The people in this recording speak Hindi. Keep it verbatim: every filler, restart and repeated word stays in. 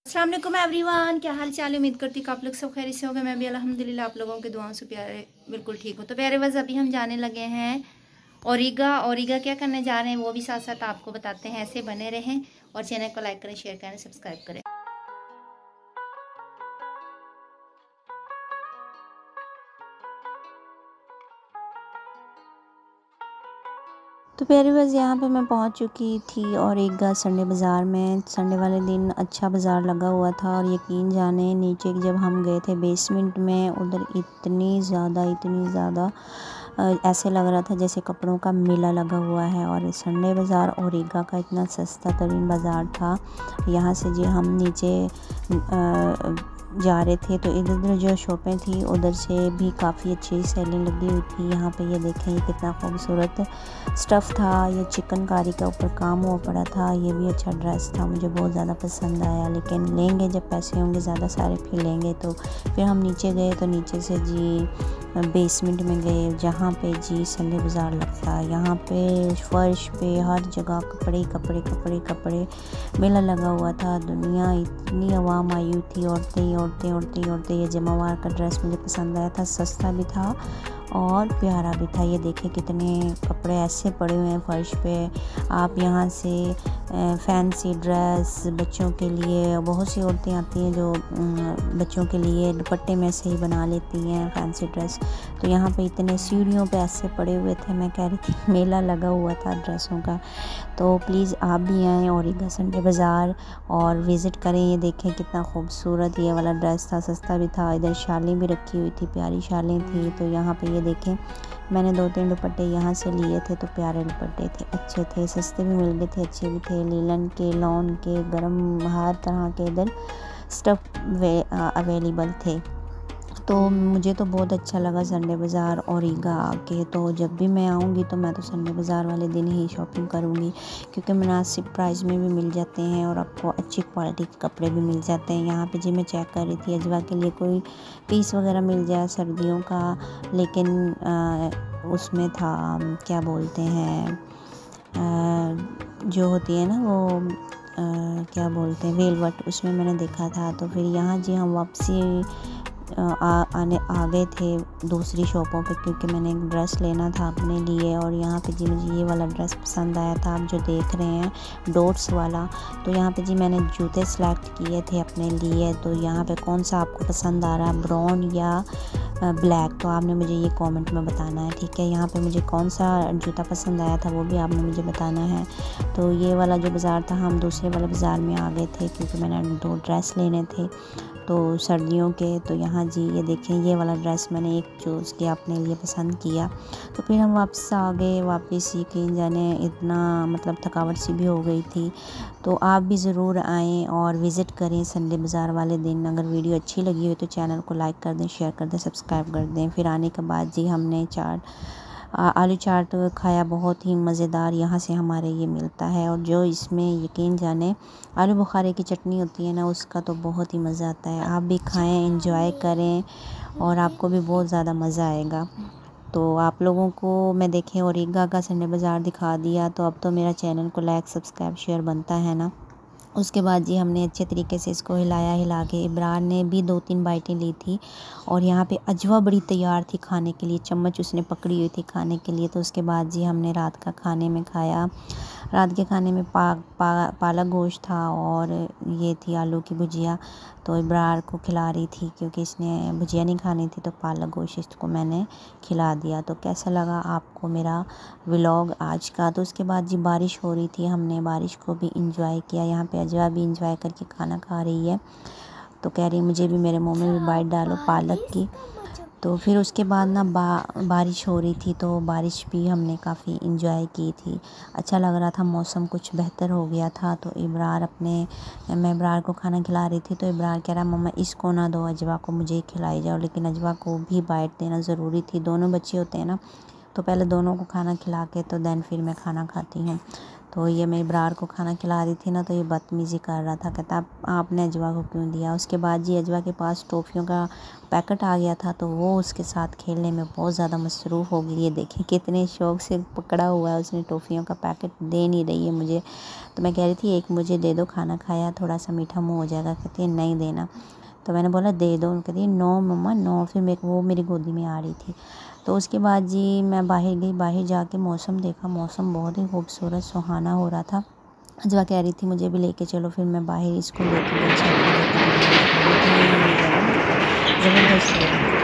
अस्सलाम वालेकुम एवरीवन, क्या हाल चाल है। उम्मीद करती हूँ आप लोग सब खैर से होंगे। मैं भी अल्हम्दुलिल्लाह आप लोगों के दुआओं से प्यारे बिल्कुल ठीक हूँ। तो प्यारे बस अभी हम जाने लगे हैं ओरिगा। ओरिगा क्या करने जा रहे हैं वो भी साथ साथ आपको बताते हैं। ऐसे बने रहें और चैनल को लाइक करें, शेयर करें, सब्सक्राइब करें। तो प्यारे बस यहाँ पे मैं पहुँच चुकी थी ओरिगा संडे बाज़ार में। संडे वाले दिन अच्छा बाज़ार लगा हुआ था और यकीन जाने नीचे जब हम गए थे बेसमेंट में, उधर इतनी ज़्यादा इतनी ज़्यादा ऐसे लग रहा था जैसे कपड़ों का मेला लगा हुआ है। और संडे बाज़ार ओरिगा का इतना सस्ता तरीन बाज़ार था। यहाँ से जी हम नीचे आ, जा रहे थे तो इधर उधर जो शॉपें थी उधर से भी काफ़ी अच्छी सेलिंग लगी हुई थी। यहाँ पे ये देखें ये कितना खूबसूरत स्टफ़ था। ये चिकनकारी का ऊपर काम हुआ पड़ा था। ये भी अच्छा ड्रेस था, मुझे बहुत ज़्यादा पसंद आया। लेकिन लेंगे जब पैसे होंगे ज़्यादा सारे फिर लेंगे। तो फिर हम नीचे गए तो नीचे से जी बेसमेंट में गए जहाँ पे जी संडे बाज़ार लगता है। यहाँ पे फर्श पे हर जगह कपड़े कपड़े कपड़े कपड़े मेला लगा हुआ था। दुनिया इतनी आवाम आई हुई थी, औरतें औरतें औरतें औरतें। ये जमावार का ड्रेस मुझे पसंद आया था, सस्ता भी था और प्यारा भी था। ये देखें कितने कपड़े ऐसे पड़े हुए हैं फर्श पे। आप यहाँ से फैंसी ड्रेस बच्चों के लिए, बहुत सी औरतें आती हैं जो बच्चों के लिए दुपट्टे में से ही बना लेती हैं फैंसी ड्रेस। तो यहाँ पे इतने सीढ़ियों पे ऐसे पड़े हुए थे, मैं कह रही थी मेला लगा हुआ था ड्रेसों का। तो प्लीज़ आप भी आएँ ओरिगा संडे बाज़ार और विज़िट करें। ये देखें कितना खूबसूरत ये वाला ड्रेस था, सस्ता भी था। इधर शालें भी रखी हुई थी, प्यारी शालें थी। तो यहाँ पे ये देखें मैंने दो तीन दुपट्टे यहाँ से लिए थे तो प्यारे दुपट्टे थे, अच्छे थे, सस्ते भी मिल गए थे, अच्छे भी थे। लीलन के, लॉन के, गरम हर तरह के इधर स्टफ़ अवेलेबल थे। तो मुझे तो बहुत अच्छा लगा संडे बाज़ार ओरिगा आके। तो जब भी मैं आऊँगी तो मैं तो संडे बाज़ार वाले दिन ही शॉपिंग करूँगी, क्योंकि मुनासिब प्राइस में भी मिल जाते हैं और आपको अच्छी क्वालिटी के कपड़े भी मिल जाते हैं। यहाँ पे जी मैं चेक कर रही थी अजवा के लिए कोई पीस वगैरह मिल जाए सर्दियों का, लेकिन आ, उसमें था क्या बोलते हैं आ, जो होती है ना वो आ, क्या बोलते हैं वेलवेट, उसमें मैंने देखा था। तो फिर यहाँ जी हम वापसी आ, आने आ गए थे दूसरी शॉपों पे, क्योंकि मैंने एक ड्रेस लेना था अपने लिए। और यहाँ पे जी मुझे ये वाला ड्रेस पसंद आया था, आप जो देख रहे हैं डॉट्स वाला। तो यहाँ पे जी मैंने जूते सेलेक्ट किए थे अपने लिए। तो यहाँ पे कौन सा आपको पसंद आ रहा है, ब्राउन या ब्लैक, तो आपने मुझे ये कमेंट में बताना है, ठीक है। यहाँ पे मुझे कौन सा जूता पसंद आया था वो भी आपने मुझे बताना है। तो ये वाला जो बाज़ार था हम दूसरे वाले बाज़ार में आ गए थे, क्योंकि मैंने दो ड्रेस लेने थे तो सर्दियों के। तो यहाँ जी ये देखें ये वाला ड्रेस मैंने एक चूज़ किया अपने लिए, पसंद किया। तो फिर हम वापस आ गए। वापस ही कहीं जाने इतना मतलब थकावट सी भी हो गई थी। तो आप भी ज़रूर आएँ और विज़िट करें संडे बाज़ार वाले दिन। अगर वीडियो अच्छी लगी हो तो चैनल को लाइक कर दें, शेयर कर दें, सब्सक्राइब कर दें। फिर आने के बाद जी हमने चाट आलू चाट खाया, बहुत ही मज़ेदार यहाँ से हमारे ये मिलता है। और जो इसमें यकीन जाने आलू बुखारे की चटनी होती है ना, उसका तो बहुत ही मज़ा आता है। आप भी खाएं, एंजॉय करें और आपको भी बहुत ज़्यादा मज़ा आएगा। तो आप लोगों को मैं देखें ओरिगा का संडे बाज़ार दिखा दिया, तो अब तो मेरा चैनल को लाइक सब्सक्राइब शेयर बनता है ना। उसके बाद जी हमने अच्छे तरीके से इसको हिलाया, हिला के इब्रार ने भी दो तीन बाइटें ली थी। और यहाँ पे अजवा बड़ी तैयार थी खाने के लिए, चम्मच उसने पकड़ी हुई थी खाने के लिए। तो उसके बाद जी हमने रात का खाने में खाया। रात के खाने में पा, पा, पालक गोश्त था और ये थी आलू की भुजिया। तो इब्रार को खिला रही थी क्योंकि इसने भुजिया नहीं खानी थी, तो पालक गोश्त इसको मैंने खिला दिया। तो कैसा लगा आपको मेरा व्लॉग आज का। तो उसके बाद जी बारिश हो रही थी, हमने बारिश को भी इंजॉय किया। यहाँ पे अजवा भी इंजॉय करके खाना खा रही है, तो कह रही मुझे भी मेरे मुँह में भी बाइट डालो पालक की। तो फिर उसके बाद ना बा, बारिश हो रही थी, तो बारिश भी हमने काफ़ी इंजॉय की थी। अच्छा लग रहा था, मौसम कुछ बेहतर हो गया था। तो इब्रार अपने मैं इब्रार को खाना खिला रही थी, तो इब्रार कह रहा मम्मा इसको ना दो, अजवा को मुझे ही खिलाई जाओ। लेकिन अजवा को भी बाइट देना ज़रूरी थी, दोनों बच्चे होते हैं ना, तो पहले दोनों को खाना खिला के तो दैन फिर मैं खाना खाती हूँ। तो तो ये मेरी ब्रार को खाना खिला रही थी ना, तो ये बदतमीज़ी कर रहा था, कहता आप, आपने अजवा को क्यों दिया। उसके बाद जी अजवा के पास टॉफ़ियों का पैकेट आ गया था, तो वो उसके साथ खेलने में बहुत ज़्यादा मसरूफ़ हो गई। ये देखें कितने शौक़ से पकड़ा हुआ है उसने, टॉफ़ियों का पैकेट दे नहीं रही है मुझे। तो मैं कह रही थी एक मुझे दे दो, खाना खाया थोड़ा सा मीठा मुँह हो जाएगा। कहती है नहीं देना। तो मैंने बोला दे दो। कहती है नो मम्मा नो। फिर मेरे वो मेरी गोदी में आ रही थी। तो उसके बाद जी मैं बाहर गई, बाहर जाके मौसम देखा, मौसम बहुत ही खूबसूरत सुहाना हो रहा था। अजवा कह रही थी मुझे भी लेके चलो, फिर मैं बाहर इसको लेके गई, छत पे लेके गई। ज़बरदस्त हो रहा था।